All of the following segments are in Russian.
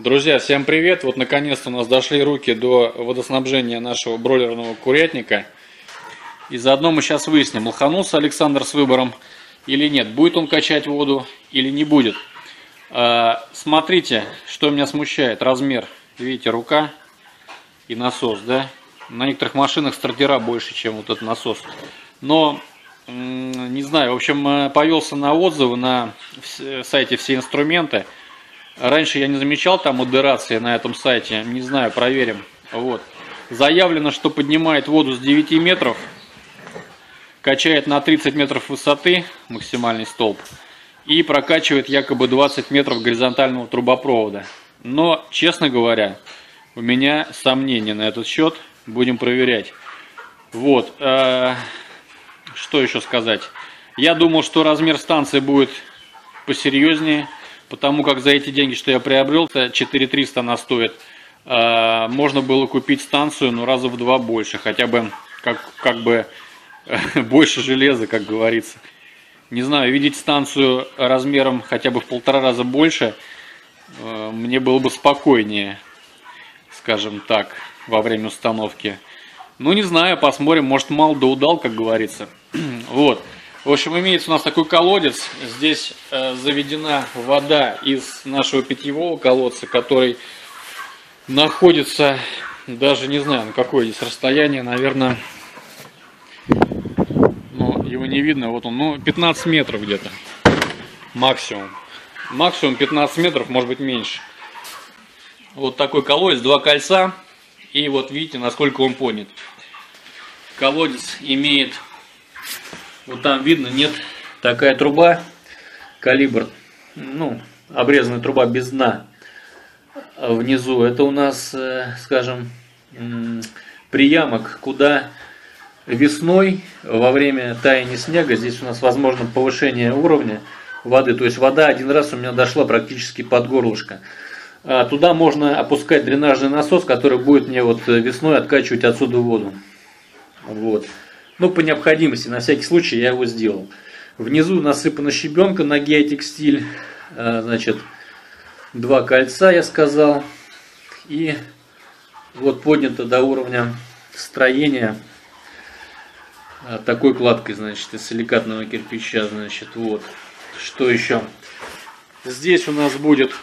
Друзья, всем привет! Вот наконец-то у нас дошли руки до водоснабжения нашего бройлерного курятника. И заодно мы сейчас выясним, лоханулся Александр с выбором или нет. Будет он качать воду или не будет. Смотрите, что меня смущает. Размер. Видите, рука и насос, да? На некоторых машинах стартера больше, чем вот этот насос. Но, не знаю, в общем, повелся на отзывы на сайте «Все инструменты». Раньше я не замечал там модерации на этом сайте, не знаю, проверим. Вот. Заявлено, что поднимает воду с 9 метров, качает на 30 метров высоты, максимальный столб, и прокачивает якобы 20 метров горизонтального трубопровода. Но, честно говоря, у меня сомнения на этот счет, будем проверять. Вот. Что еще сказать? Я думал, что размер станции будет посерьезнее. Потому как за эти деньги, что я приобрел, 4300 она стоит, можно было купить станцию, но раза в 2 больше, хотя бы как бы больше железа, как говорится. Не знаю, видеть станцию размером хотя бы в 1,5 раза больше, мне было бы спокойнее, скажем так, во время установки. Ну, не знаю, посмотрим, может, мало да удал, как говорится. Вот. В общем, имеется у нас такой колодец. Здесь заведена вода из нашего питьевого колодца, который находится, даже не знаю, на какое здесь расстояние, наверное, ну, его не видно, вот он, ну, 15 метров где-то, максимум. Максимум 15 метров, может быть меньше. Вот такой колодец, 2 кольца, и вот видите, насколько он поднят. Колодец имеет... Вот там видно, нет, такая труба, калибр, ну, обрезанная труба без дна внизу. Это у нас, скажем, приямок, куда весной, во время таяния снега, здесь у нас возможно повышение уровня воды. То есть вода один раз у меня дошла практически под горлышко. Туда можно опускать дренажный насос, который будет мне вот весной откачивать отсюда воду. Вот. Ну, по необходимости, на всякий случай я его сделал. Внизу насыпана щебенка на геотекстиль. Значит, 2 кольца, я сказал. И вот поднято до уровня строения такой кладкой, значит, из силикатного кирпича. Значит, вот. Что еще? Здесь у нас будет...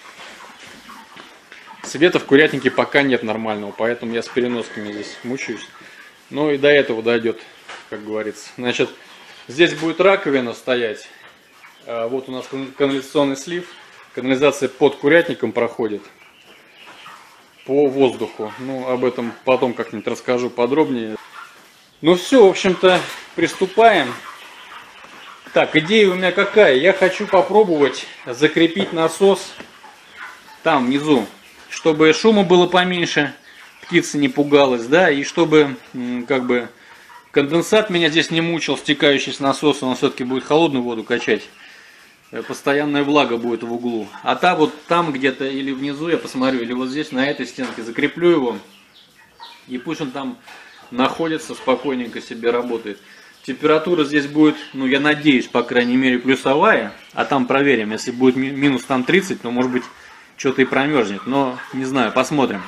Света в курятнике пока нет нормального, поэтому я с переносками здесь мучаюсь. Ну и до этого дойдет, как говорится. Значит, здесь будет раковина стоять. Вот у нас канализационный слив. Канализация под курятником проходит по воздуху. Ну, об этом потом как-нибудь расскажу подробнее. Ну все, в общем-то, приступаем. Так, идея у меня какая? Я хочу попробовать закрепить насос там внизу, чтобы шума было поменьше. Птица не пугалась, да, и чтобы как бы конденсат меня здесь не мучил, стекающий с насоса, он все-таки будет холодную воду качать. Постоянная влага будет в углу. А вот там где-то или внизу я посмотрю, или вот здесь на этой стенке закреплю его. И пусть он там находится, спокойненько себе работает. Температура здесь будет, ну я надеюсь, по крайней мере плюсовая. А там проверим, если будет минус там 30, то может быть что-то и промерзнет. Но не знаю, посмотрим.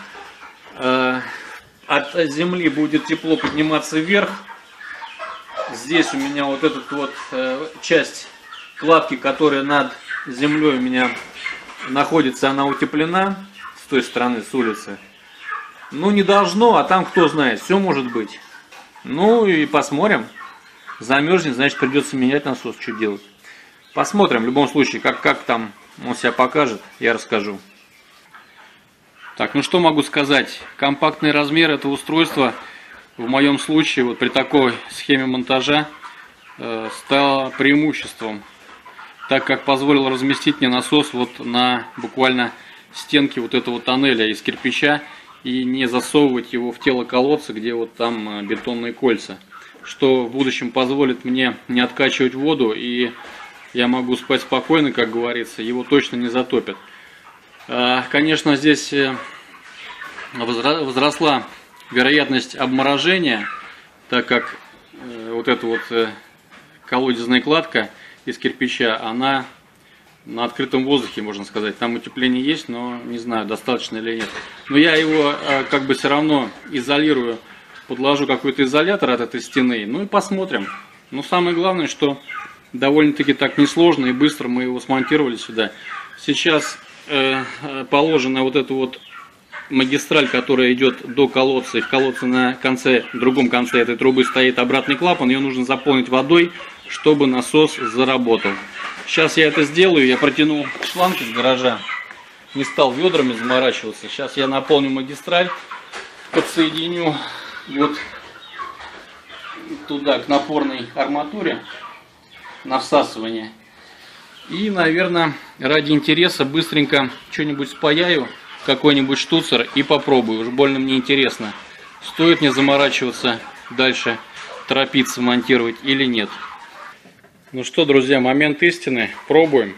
От земли будет тепло подниматься вверх. Здесь у меня вот эта вот часть кладки, которая над землей у меня находится, она утеплена с той стороны, с улицы. Ну не должно, а там кто знает, все может быть. Ну и посмотрим. Замерзнет, значит придется менять насос, что делать. Посмотрим в любом случае, как там он себя покажет, я расскажу. Так, ну что могу сказать, компактный размер этого устройства в моем случае, вот при такой схеме монтажа, стало преимуществом, так как позволил разместить мне насос вот на буквально стенке вот этого тоннеля из кирпича и не засовывать его в тело колодца, где вот там бетонные кольца, что в будущем позволит мне не откачивать воду, и я могу спать спокойно, как говорится, его точно не затопят. Конечно, здесь возросла вероятность обморожения, так как вот эта вот колодезная кладка из кирпича, она на открытом воздухе, можно сказать. Там утепление есть, но не знаю, достаточно или нет. Но я его как бы все равно изолирую, подложу какой-то изолятор от этой стены, ну и посмотрим. Но самое главное, что довольно-таки так несложно и быстро мы его смонтировали сюда. Сейчас положена вот эта вот магистраль, которая идет до колодца, и в колодце на конце, другом конце этой трубы стоит обратный клапан, ее нужно заполнить водой, чтобы насос заработал. Сейчас я это сделаю, я протянул шланг из гаража, не стал ведрами заморачиваться. Сейчас я наполню магистраль, подсоединю вот туда к напорной арматуре на всасывание. И, наверное, ради интереса быстренько что-нибудь спаяю, какой-нибудь штуцер, и попробую. Уж больно мне интересно, стоит мне заморачиваться дальше, торопиться монтировать или нет. Ну что, друзья, момент истины. Пробуем.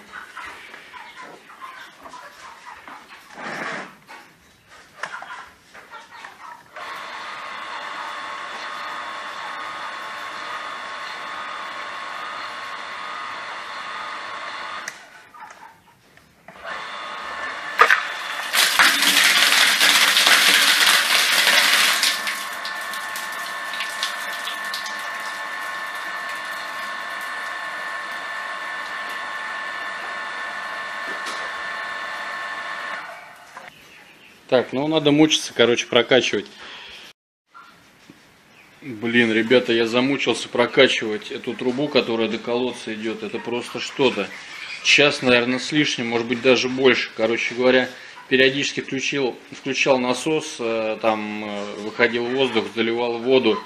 Так, ну надо мучиться, короче, прокачивать. Блин, ребята, я замучился прокачивать эту трубу, которая до колодца идет. Это просто что-то. Час, наверное, с лишним, может быть даже больше. Короче говоря, периодически включал насос, там выходил воздух, заливал воду,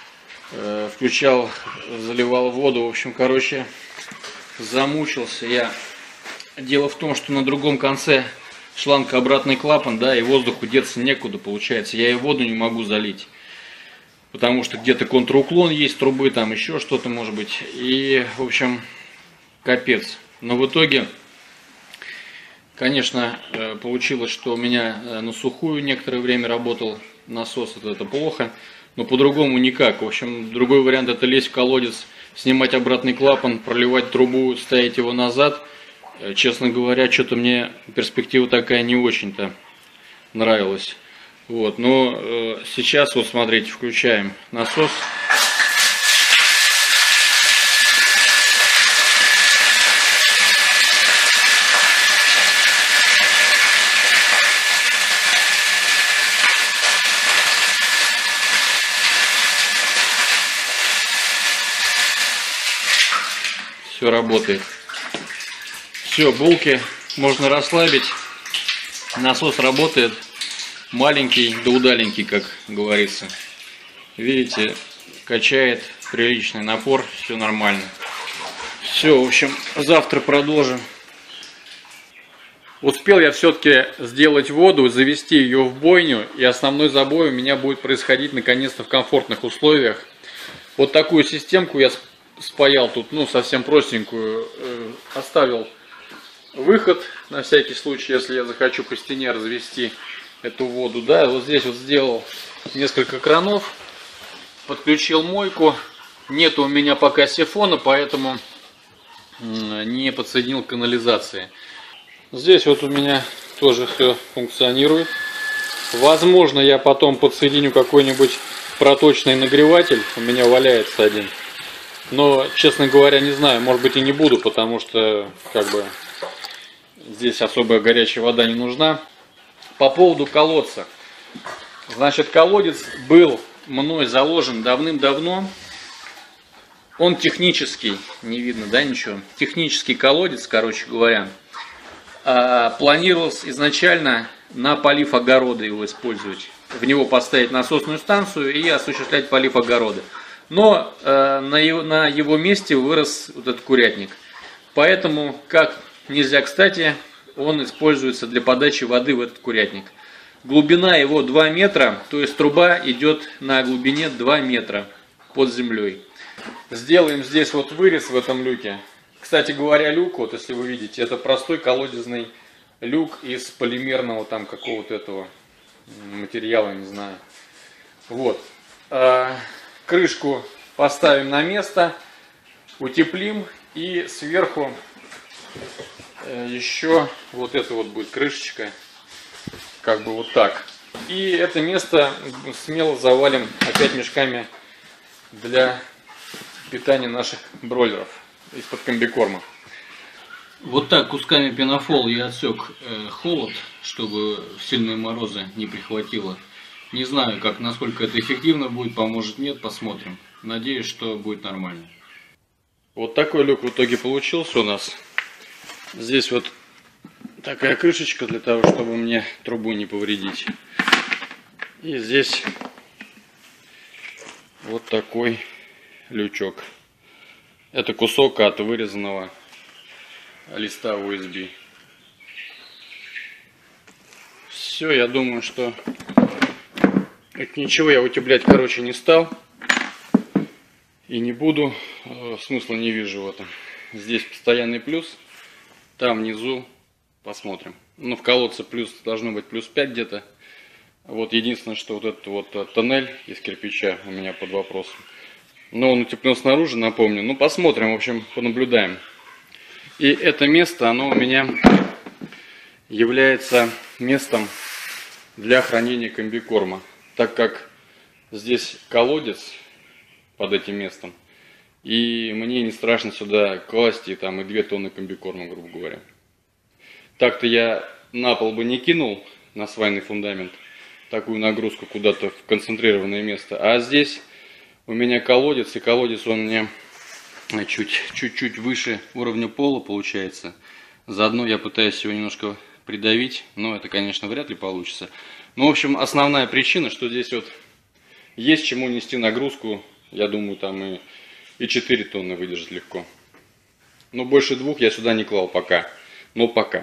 заливал воду. В общем, короче, замучился я. Дело в том, что на другом конце шланг обратный клапан, да, и воздуху деться некуда, получается. Я и воду не могу залить, потому что где-то контруклон есть трубы, там еще что-то может быть. И, в общем, капец. Но в итоге, конечно, получилось, что у меня на сухую некоторое время работал насос. Это плохо, но по-другому никак. В общем, другой вариант — это лезть в колодец, снимать обратный клапан, проливать трубу, ставить его назад. Честно говоря, что-то мне перспектива такая не очень-то нравилась. Вот, но сейчас вот смотрите, включаем насос. Все работает. Все, булки можно расслабить. Насос работает. Маленький да удаленький, как говорится. Видите, качает приличный напор, все нормально. Все, в общем, завтра продолжим. Успел я все-таки сделать воду, завести ее в бойню, и основной забой у меня будет происходить наконец-то в комфортных условиях. Вот такую системку я спаял тут, ну, совсем простенькую, оставил выход на всякий случай, если я захочу по стене развести эту воду, да. Вот здесь вот сделал несколько кранов, подключил мойку. Нет у меня пока сифона, поэтому не подсоединил к канализации. Здесь вот у меня тоже все функционирует. Возможно, я потом подсоединю какой-нибудь проточный нагреватель, у меня валяется один. Но, честно говоря, не знаю, может быть и не буду, потому что как бы здесь особая горячая вода не нужна. По поводу колодца. Значит, колодец был мной заложен давным-давно. Он технический, не видно, да, ничего. Технический колодец, короче говоря. Планировалось изначально на полив огорода его использовать. В него поставить насосную станцию и осуществлять полив огорода. Но на его месте вырос вот этот курятник. Поэтому, как нельзя кстати, он используется для подачи воды в этот курятник. Глубина его 2 метра, то есть труба идет на глубине 2 метра под землей. Сделаем здесь вот вырез в этом люке. Кстати говоря, люк, вот если вы видите, это простой колодезный люк из полимерного там какого-то этого материала, не знаю. Вот. Крышку поставим на место, утеплим и сверху еще вот это вот будет крышечка, как бы вот так. И это место смело завалим опять мешками для питания наших бройлеров из-под комбикорма. Вот так кусками пенофол я отсек холод, чтобы в сильные морозы не прихватило. Не знаю, насколько это эффективно будет, поможет, нет, посмотрим. Надеюсь, что будет нормально. Вот такой люк в итоге получился у нас. Здесь вот такая крышечка для того, чтобы мне трубу не повредить. И здесь вот такой лючок. Это кусок от вырезанного листа USB. Все, я думаю, что ничего я утеплять, короче, не стал. И не буду. Смысла не вижу в этом. Здесь постоянный плюс. Там внизу посмотрим. Ну, в колодце плюс должно быть плюс 5 где-то. Вот единственное, что вот этот вот тоннель из кирпича у меня под вопросом. Но он утеплен снаружи, напомню. Ну, посмотрим, в общем, понаблюдаем. И это место, оно у меня является местом для хранения комбикорма. Так как здесь колодец под этим местом. И мне не страшно сюда класть и 2 тонны комбикорма, грубо говоря. Так-то я на пол бы не кинул на свайный фундамент такую нагрузку куда-то в концентрированное место. А здесь у меня колодец, и колодец он мне чуть-чуть выше уровня пола получается. Заодно я пытаюсь его немножко придавить, но это, конечно, вряд ли получится. Ну, в общем, основная причина, что здесь вот есть чему нести нагрузку. Я думаю, там и 4 тонны выдержит легко. Но больше 2 я сюда не клал пока. Но пока.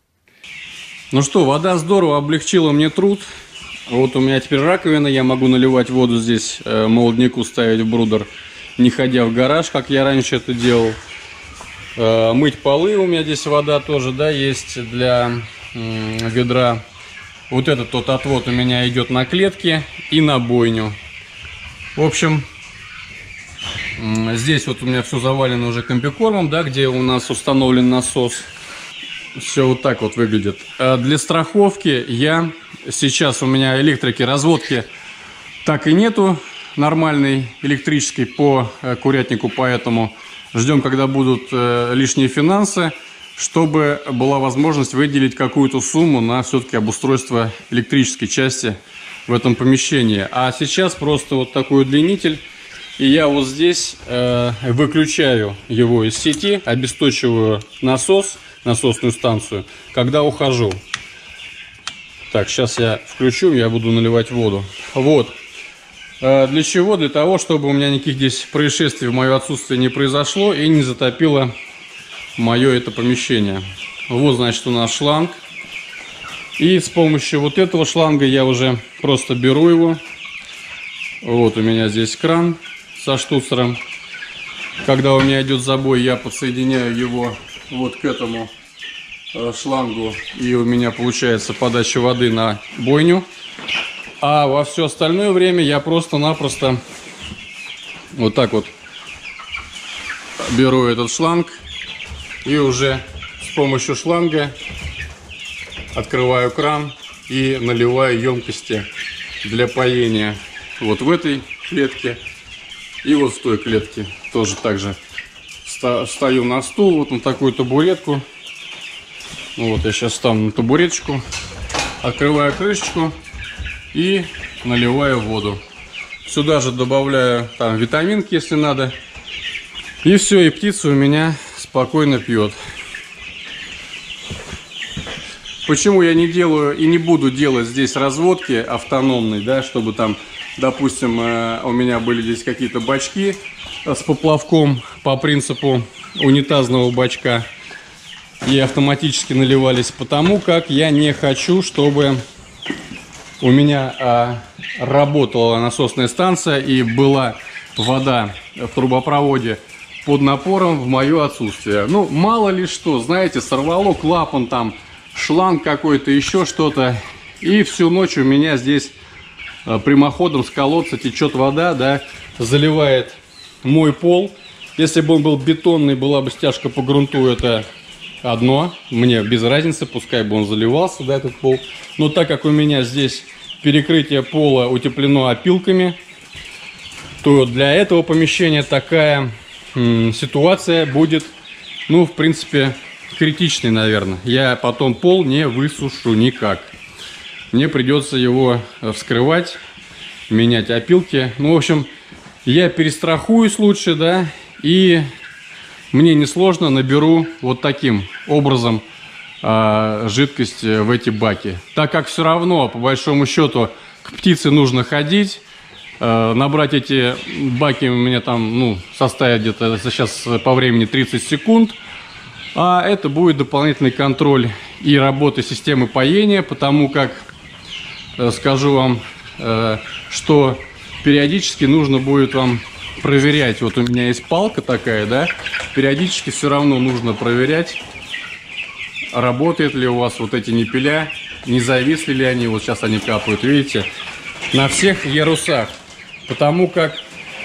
Ну что, вода здорово облегчила мне труд. Вот у меня теперь раковина. Я могу наливать воду здесь, молодняку ставить в брудер, не ходя в гараж, как я раньше это делал. Мыть полы у меня здесь вода тоже, да, есть для ведра. Вот этот вот отвод у меня идет на клетки и на бойню. В общем, здесь вот у меня все завалено уже комбикормом, да, где у нас установлен насос. Все вот так вот выглядит. Для страховки сейчас у меня электрики, разводки так и нету нормальной электрической по курятнику, поэтому ждем, когда будут лишние финансы, чтобы была возможность выделить какую-то сумму на все-таки обустройство электрической части в этом помещении. А сейчас просто вот такой удлинитель, и я вот здесь выключаю его из сети, обесточиваю насосную станцию, когда ухожу. Так, сейчас я включу, я буду наливать воду. Вот. Для чего? Для того, чтобы у меня никаких здесь происшествий в мое отсутствие не произошло и не затопило мое это помещение. Вот, значит, у нас шланг. И с помощью вот этого шланга я уже просто беру его. Вот у меня здесь кран со штуцером. Когда у меня идет забой, я подсоединяю его вот к этому шлангу, и у меня получается подача воды на бойню. А во все остальное время я просто-напросто вот так вот беру этот шланг и уже с помощью шланга открываю кран и наливаю емкости для поения вот в этой клетке и вот в той клетке. Тоже так же встаю на стул, вот на такую табуретку. Вот я сейчас встану на табуреточку, открываю крышечку и наливаю воду. Сюда же добавляю там витаминки, если надо. И все, и птица у меня спокойно пьет. Почему я не делаю и не буду делать здесь разводки автономной, да, чтобы там, допустим, у меня были здесь какие-то бачки с поплавком по принципу унитазного бачка и автоматически наливались, потому как я не хочу, чтобы у меня работала насосная станция и была вода в трубопроводе под напором в мое отсутствие. Ну, мало ли что, знаете, сорвало клапан, там шланг какой-то, еще что-то, и всю ночь у меня здесь прямоходом с колодца течет вода, да, заливает мой пол. Если бы он был бетонный, была бы стяжка по грунту, это одно, мне без разницы, пускай бы он заливался, да, этот пол. Но так как у меня здесь перекрытие пола утеплено опилками, то для этого помещения такая ситуация будет, ну, в принципе, критичной, наверное. Я потом пол не высушу никак. Мне придется его вскрывать, менять опилки. Ну, в общем, я перестрахуюсь лучше, да, и мне несложно наберу вот таким образом жидкость в эти баки. Так как все равно, по большому счету, к птице нужно ходить, набрать эти баки у меня там, ну, составит где-то сейчас по времени 30 секунд. А это будет дополнительный контроль и работы системы поения, потому как, скажу вам, что периодически нужно будет вам проверять. Вот у меня есть палка такая, да, периодически все равно нужно проверять, работает ли у вас вот эти ниппеля, не зависли ли они. Вот сейчас они капают, видите, на всех ярусах. Потому как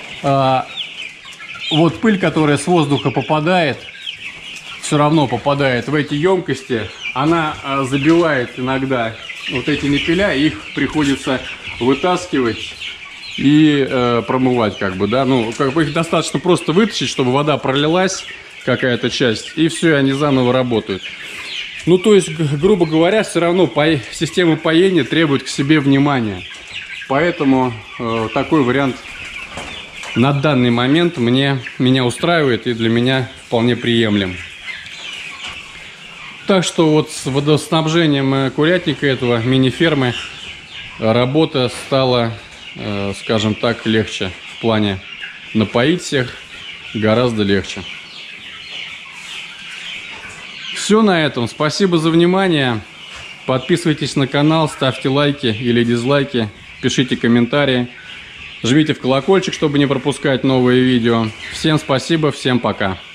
вот пыль, которая с воздуха попадает, все равно попадает в эти емкости, она забивает иногда вот эти ниппеля, их приходится вытаскивать и промывать, как бы, да, ну, как бы их достаточно просто вытащить, чтобы вода пролилась, какая-то часть, и все, они заново работают. Ну, то есть, грубо говоря, все равно система поения требует к себе внимания. Поэтому такой вариант на данный момент меня устраивает и для меня вполне приемлем. Так что вот с водоснабжением курятника этого мини-фермы работа стала, скажем так, легче. В плане напоить всех гораздо легче. Все на этом. Спасибо за внимание. Подписывайтесь на канал, ставьте лайки или дизлайки, пишите комментарии, жмите в колокольчик, чтобы не пропускать новые видео. Всем спасибо, всем пока.